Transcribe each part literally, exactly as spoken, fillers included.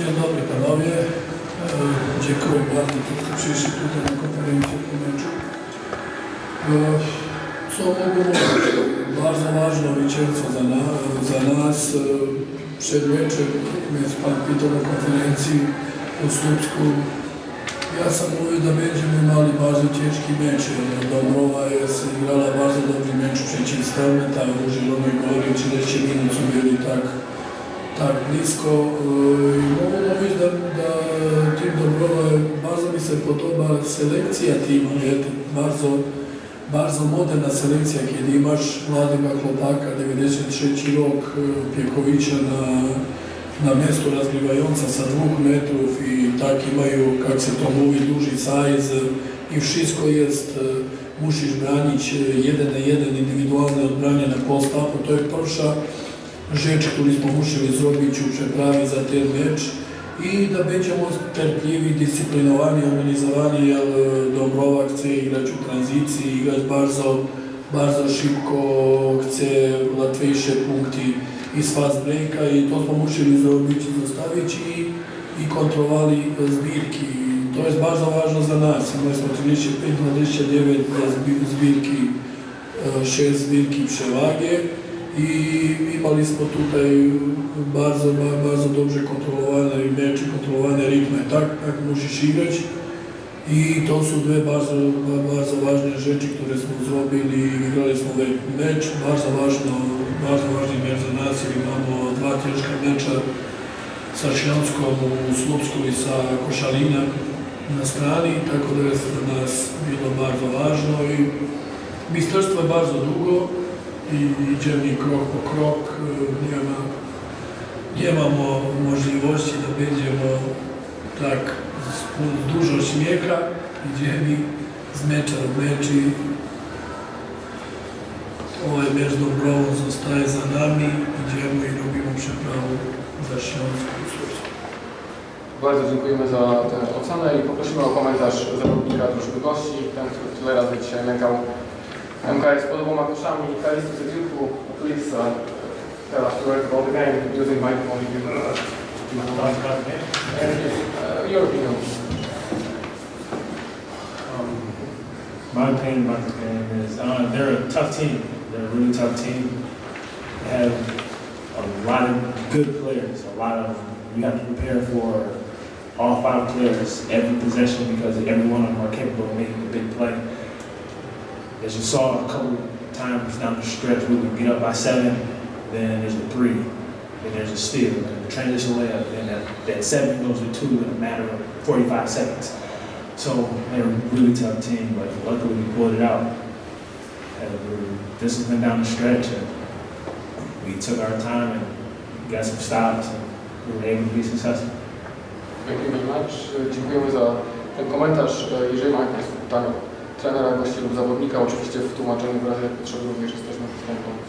Dzień dobry panowie. Dziękuję bardzo, że przyszli tutaj na konferencję po meczu. Co mogę mówić? Bardzo ważna zwycięstwo za, na, za nas. Przed meczem jest pan pytał na konferencji o Słupsku. Ja sam mówię, że będziemy mieli bardzo ciężki mecz. Dąbrowa jest grała bardzo dobry mecz przeciwstawny, tam u Zielonej Góry trzydzieści minut byli tak, tak blisko. I mogę mówić, że tym Dąbrowa bardzo mi się podoba selekcja teamu. Bardzo, bardzo moderna selekcja, kiedy masz młodego chłopaka, dziewięćdziesiąt trzeci rok, Piekowicza na na miesto rozgrywająca za dwóch metrów i taki mają, jak się to mówi, duży size i wszystko jest, musisz branić jeden na jeden, indywidualne odbranie na postapu. To jest pierwsza rzecz, którą musimy zrobić i przeprawić za ten mecz i da będziemy terpliwi, dyscyplinowani, organizowani, ale Dąbrowa chce grać w tranzycji, grać bardzo, bardzo szybko, chce łatwiejsze punkty i z fast breaka i to smo musieli zrobić, zostawić i, i kontrolowali zbirki. To jest bardzo ważne za nas. My smo trzydzieści pięć dwadzieścia dziewięć zbirki, sześć zbirki przewagi i imali smo tutaj bardzo, bardzo dobrze kontrolowane mecze, kontrolowane rytmy. Tak, tak musisz igrać. I to są dwie bardzo, bardzo ważne rzeczy, które smo zrobili i wygrali smo mecz. Bardzo ważno, bardzo ważny mecz za nas, jer imamo dva teška meča sa Śląskom u Słupsku i sa Košalinem na strani, tako da je za nas bilo bardzo ważno i mistrzostwo je bardzo długo i idziemy krok po krok, nie, ma, nie mamy możliwości da będziemy tak dużo śmiecha, idziemy z mecza do meczy. Ovaj mecz Dąbrową zostaje za nami, idziemy i robimy przeprawę za Śląską i Słupską. Bardzo dziękujemy za tę ocenę i poprosimy o komentarz zawodnika drużyny gości, ten, który tyle razy dzisiaj nękał M K S pod oboma koszami. Kalistus Edilku, please uh, tell us the word about the game using microphone. Uh, your opinion. Um, my opinion about the game is uh, they're a tough team. They're a really tough team. They have a lot of good players. A lot of you have to prepare for all five players every possession because every one of them are capable of making a big play. As you saw a couple times down the stretch, we would get up by seven, then there's a three, then there's a steal, and a transition layup, and that, that seven goes to two in a matter of forty-five seconds. So they're a really tough team, but luckily we pulled it out. And we were disciplined down the stretch, and we took our time and got some stops, and we were able to be successful. Thank you very much. Dziękujemy za ten komentarz. Jeżeli mają Państwo pytania trenera, gości lub zawodnika, oczywiście w tłumaczeniu w razie potrzeby również jesteśmy w stanie pomóc.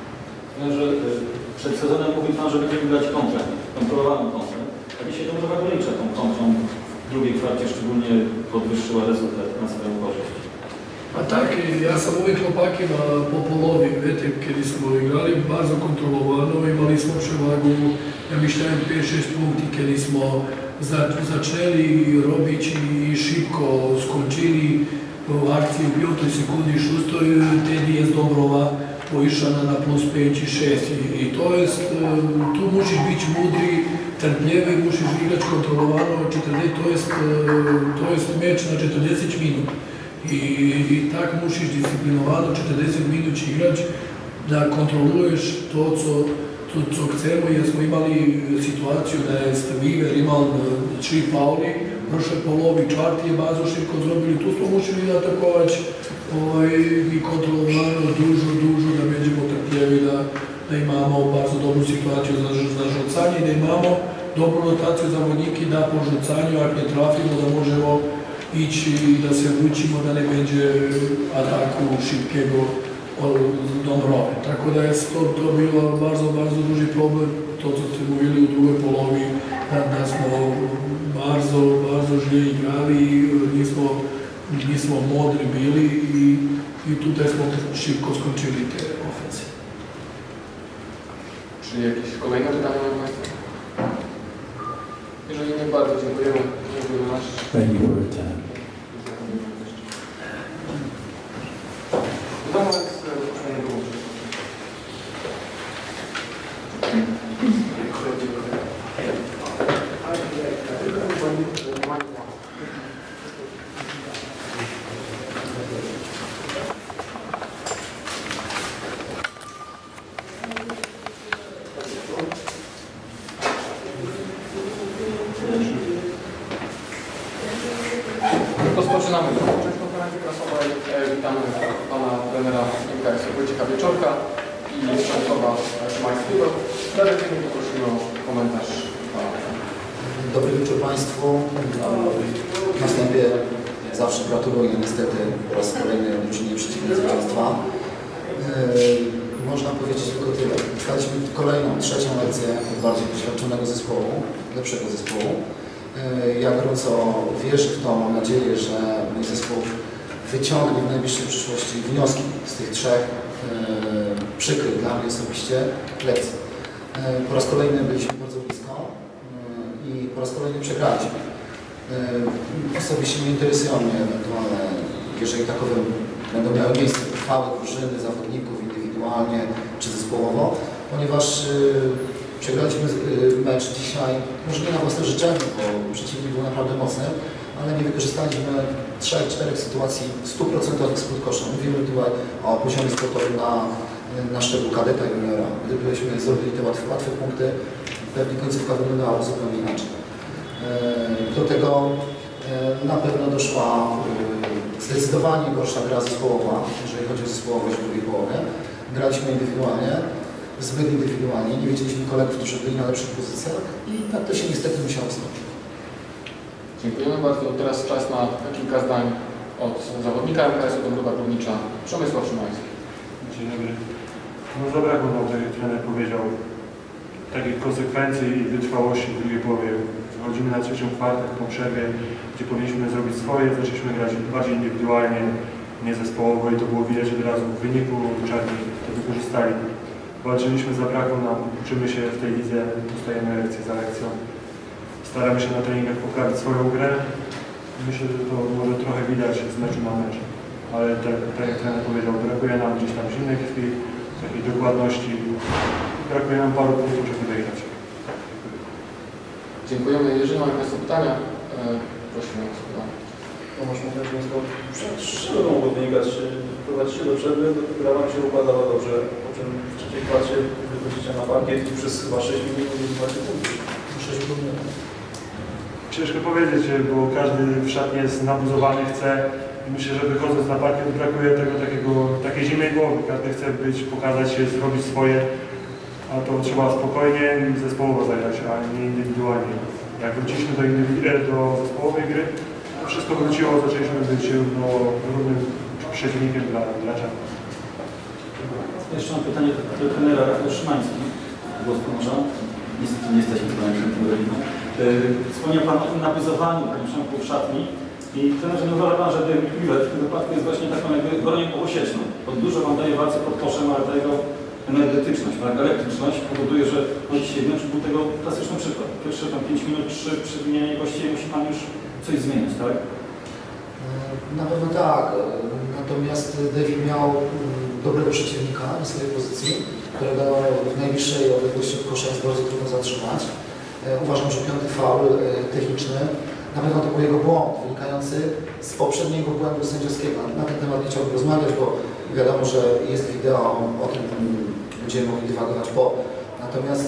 Że przed sezonem mówił Pan, że będziemy grać kontrę, kontrolowaną kontrę. A dzisiaj to trochę wylicza tą kontrą. W drugiej kwarcie szczególnie podwyższyła rezultat na swoją korzyść. A tak, ja sam uvijek chłopaki na po polovi, vidite, kiedy smo igrali bardzo kontrolovano, imali smo przewagu, ja myślałem pięć sześć punkti, kiedy smo za, zaczęli robić i szybko skończyli akcję w piątej sekundy, szóstej, wtedy jest Dąbrowa poiszana na plus pięć i sześć. I, i to jest, tu musisz być mudry, terpliwy, musisz igrać kontrolowano, czterdzieści, to jest, to jest mecz na czterdzieści minut. I, i tak musisz dyscyplinowano czterdzieści minut igrać, da kontroluješ to, co, to, co chcemo, jer smo imali situaciju da je Viver imao tri fauli, prošle polovi, čvarti je bazo šibko zrobili, tu smo mušili atakovać ovaj, i kontrolovano dužo, dužo, da będziemy trpljevi, da, da imamo bardzo dobru situaciju za, za žucanje, da imamo dobru rotaciju za vojniki, da po žucanju, ako ne trafimo, da možemo ići i da se vučimo, da ne będzie ataku šibkego Dąbrowy. Tako da je to, to bilo bardzo, bardzo duži problem, to co ste mówili u drugoj polovi, da, da smo bardzo, bardzo źle igrali, nismo, nismo modri bili i, i tutaj smo szybko skończyli te ofensy. Czy jakieś kolejne pytania mam Państwa? Jeżeli nie, bardzo dziękujemy. Dziękujemy nasz. Thank you for your time. Do domu jest rozpoczynanie wyłączenia. Rozpoczynamy część konferencji prasowej. Witamy pana trenera M K S Wojciecha Wieczorka i Stanisława Szymańskiego. Tradycyjnie poprosimy o komentarz pana. Dobry wieczór Państwu. Na wstępie zawsze gratuluję niestety po raz kolejny drużynie przeciwnej zwycięstwa. Yy, można powiedzieć tylko tyle. Staliśmy kolejną, trzecią lekcję od bardziej doświadczonego zespołu, lepszego zespołu. Yy, ja gorąco wierzę w to, mam nadzieję, że mój zespół wyciągnie w najbliższej przyszłości wnioski z tych trzech yy, przykrych dla mnie osobiście lekcji. Yy, po raz kolejny byliśmy bardzo blisko yy, i po raz kolejny przegraliśmy. Yy, osobiście nie interesują mnie ewentualne, jeżeli takowe będą miały miejsce, uchwały drużyny, zawodników indywidualnie czy zespołowo, ponieważ yy, przegraliśmy yy, mecz dzisiaj, może nie na własne życzenie, bo przeciwnik był naprawdę mocny, ale nie wykorzystaliśmy trzech, czterech sytuacji stuprocentowych spod kosza. Mówimy tutaj o poziomie sportowym na, na szczeblu kadeta juniora. Gdybyśmy zrobili te łatwe, łatwe punkty, pewnie końcówka wyglądała zupełnie inaczej. Yy, do tego yy, na pewno doszła yy, zdecydowanie gorsza gra zespołowa, jeżeli chodzi o zespołowość w drugiej połowie. Graliśmy indywidualnie, zbyt indywidualnie, nie wiedzieliśmy kolegów, którzy byli na lepszych pozycjach i tak to się niestety musiało stać. Dziękujemy bardzo. Teraz czas na kilka zdań od zawodnika M K S-u Dąbrowa Górnicza, Przemysław Szymański. Dzień dobry. No zabrakło nam, tak jak trener powiedział, takiej konsekwencji i wytrwałości w drugiej połowie. Wchodzimy na trzecią kwartę po przerwie, gdzie powinniśmy zrobić swoje, zaczęliśmy grać bardziej indywidualnie, nie zespołowo i to było widać od razu w wyniku, czarni to wykorzystali. Walczyliśmy, zabrakło nam, uczymy się w tej lidze, dostajemy lekcję za lekcją. Staramy się na treningach poprawić swoją grę. Myślę, że to może trochę widać z meczu na mecz. Ale tak, tak jak trener powiedział, brakuje nam gdzieś tam zimnej krwi, takiej dokładności. Brakuje nam paru punktów, żeby wygrać. Dziękujemy. Jeżeli mamy Państwo pytania, prosimy o pytanie. Tomasz Mochnowski, z czego mogło wynikać? Prowadzicie do przerwy, gra Wam się układała dobrze, po czym w trzeciej kwarcie wychodzicie na parkiet i przez chyba sześć minut nie macie punktów. sześć minut. Ciężko powiedzieć, bo każdy w szatni jest nabuzowany, chce i myślę, że wychodząc na parkiet brakuje tego takiego, takiej zimnej głowy. Każdy chce być, pokazać się, zrobić swoje, a to trzeba spokojnie i zespołowo zagrać, a nie indywidualnie. Jak wróciliśmy do, do zespołowej gry, to wszystko wróciło, zaczęliśmy być no, równym przeciwnikiem dla gracza. Jeszcze mam pytanie do trenera Rafał Szymański. Głos pomoże. Niestety nie jesteśmy z panem Przemkiem. Wspomniał Pan o tym nabuzowaniu, Panie Przemku, w szatni. I trenerze, nie uważa Pan, że David Weaver w tym wypadku jest właśnie taką jakby bronią obosieczną. Pod dużo Wam daje walce pod koszem, ale ta jego energetyczność, tak, elektryczność powoduje, że no dzisiaj mecz był tego klasyczny przykład. Pierwsze tam pięć minut, trzy przewinienie, właściwie musi Pan już coś zmienić, tak? Na pewno tak, natomiast David miał dobrego przeciwnika na swojej pozycji, którego w najbliższej odległości od kosza jest bardzo trudno zatrzymać. Uważam, że piąty faul techniczny, na pewno to był jego błąd wynikający z poprzedniego błędu sędziowskiego. Na ten temat nie chciałbym rozmawiać, bo wiadomo, że jest wideo, o tym będziemy mogli dywagować po. Natomiast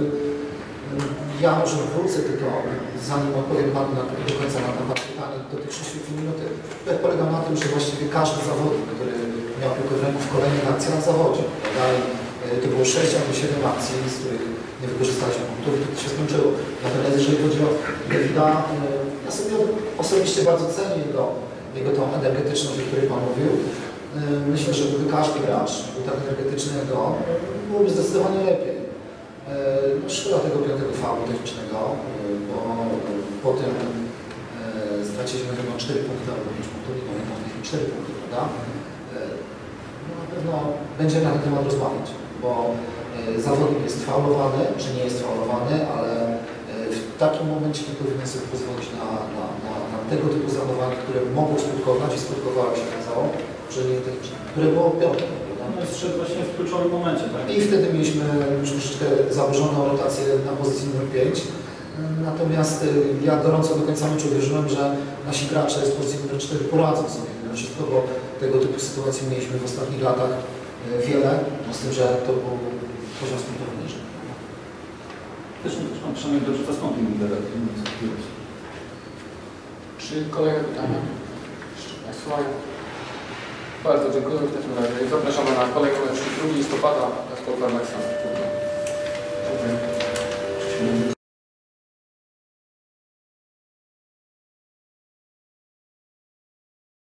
ja może wrócę tylko, zanim odpowiem Panu na, do końca na temat pytania do tych sześciu minut. Polegam na tym, że właściwie każdy zawodnik, który miał tylko w ręku w kolejnych akcjach zawodzi. Dalej, to było sześć albo siedem akcji, z których nie wykorzystaliśmy punktów i to się skończyło. Natomiast jeżeli chodzi o Davida, ja sobie osobiście bardzo cenię jego, jego tą energetyczność, o której Pan mówił. Myślę, że gdyby każdy gracz był tak energetyczny jak on, byłoby zdecydowanie lepiej. No, szkoda tego piątego faulu technicznego, bo po tym straciliśmy chyba cztery punkty albo pięć punktów, nie pamiętam, cztery punkty, prawda? No, na pewno będziemy na ten temat rozmawiać, bo zawodnik jest faulowany, czy nie jest faulowany, ale w takim momencie nie powinien sobie pozwolić na, na, na, na tego typu zachowanie, które mogło skutkować i skutkowało się okazało, że nie techniczne, które było piątką. No jest szedł właśnie w kluczowym momencie, tak? I wtedy mieliśmy już troszeczkę zaburzoną rotację na pozycji numer pięć. Natomiast ja gorąco do końca meczu wierzyłem, że nasi gracze z pozycji numer cztery poradzą sobie mimo wszystko, bo tego typu sytuacji mieliśmy w ostatnich latach wiele, z tym, że to był poziom sportowy niżej. Też nie też mam przynajmniej dobrze zastąpił lidera. Czy kolejne pytania? Jeszcze Państwo mają? Bardzo dziękuję w takim razie i zapraszamy na kolejny mecz drugiego listopada Sport Aleksa. Dziękuję.